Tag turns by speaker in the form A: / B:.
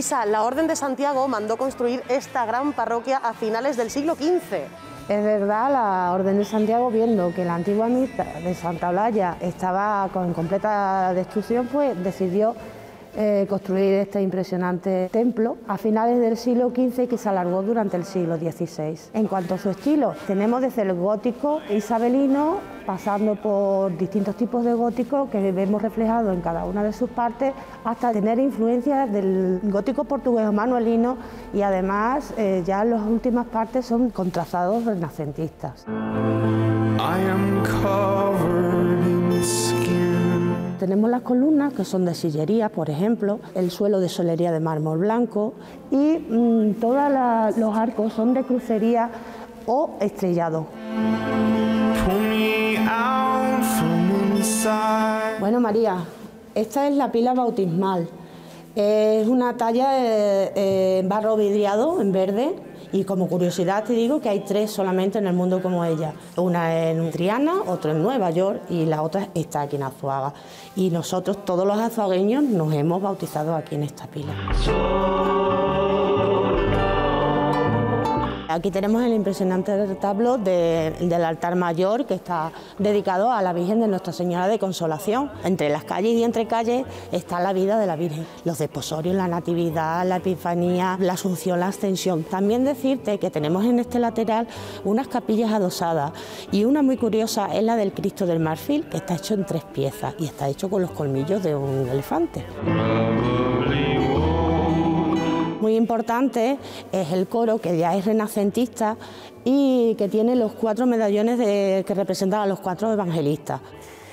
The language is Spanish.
A: Isa, la Orden de Santiago mandó construir esta gran parroquia a finales del siglo XV.
B: Es verdad, la Orden de Santiago, viendo que la antigua ermita de Santa Olalla estaba con completa destrucción, pues decidió construir este impresionante templo a finales del siglo XV, que se alargó durante el siglo XVI. En cuanto a su estilo, tenemos desde el gótico isabelino, pasando por distintos tipos de gótico que vemos reflejado en cada una de sus partes, hasta tener influencias del gótico portugués o manuelino, y además ya las últimas partes son con trazados renacentistas. Tenemos las columnas, que son de sillería, por ejemplo, el suelo de solería de mármol blanco, y todos los arcos son de crucería o estrellado. Bueno, María, esta es la pila bautismal. Es una talla en barro vidriado, en verde. Y como curiosidad te digo que hay 3 solamente en el mundo como ella. Una en Triana, otra en Nueva York y la otra está aquí en Azuaga. Y nosotros, todos los azuagueños, nos hemos bautizado aquí en esta pila. Aquí tenemos el impresionante retablo del altar mayor, que está dedicado a la Virgen de Nuestra Señora de Consolación. Entre las calles y entre calles está la vida de la Virgen, los desposorios, la Natividad, la Epifanía, la Asunción, la Ascensión. También decirte que tenemos en este lateral unas capillas adosadas, y una muy curiosa es la del Cristo del Marfil, que está hecho en 3 piezas y está hecho con los colmillos de un elefante. Muy importante es el coro, que ya es renacentista y que tiene los 4 medallones que representan a los 4 evangelistas.